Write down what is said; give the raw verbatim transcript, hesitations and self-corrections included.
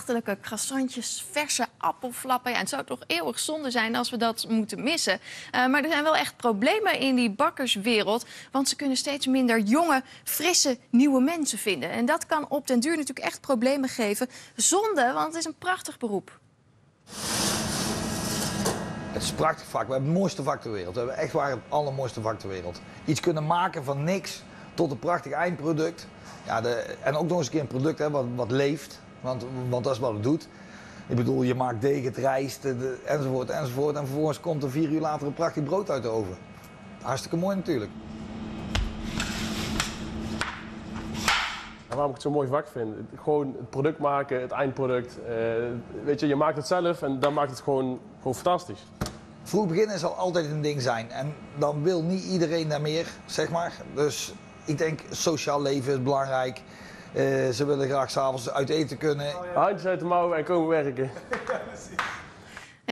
ambachtelijke croissantjes, verse appelflappen. Ja, en het zou toch eeuwig zonde zijn als we dat moeten missen. Uh, maar er zijn wel echt problemen in die bakkerswereld. Want ze kunnen steeds minder jonge, frisse, nieuwe mensen vinden. En dat kan op den duur natuurlijk echt problemen geven. Zonde, want het is een prachtig beroep. Het is een prachtig vak. We hebben het mooiste vak ter wereld. We hebben echt waar het allermooiste vak ter wereld. Iets kunnen maken van niks tot een prachtig eindproduct. Ja, de, en ook nog eens een keer een product hè, wat, wat leeft. Want, want dat is wat het doet. Ik bedoel, je maakt deeg, het rijst, de, enzovoort, enzovoort. En vervolgens komt er vier uur later een prachtig brood uit de oven. Hartstikke mooi natuurlijk. En waarom ik het zo'n mooi vak vind? Gewoon het product maken, het eindproduct. Uh, weet je, je maakt het zelf en dan maakt het gewoon, gewoon fantastisch. Vroeg beginnen zal altijd een ding zijn. En dan wil niet iedereen daar meer, zeg maar. Dus ik denk, sociaal leven is belangrijk. Uh, ze willen graag s'avonds uit eten kunnen. Handjes uit de mouwen en komen werken.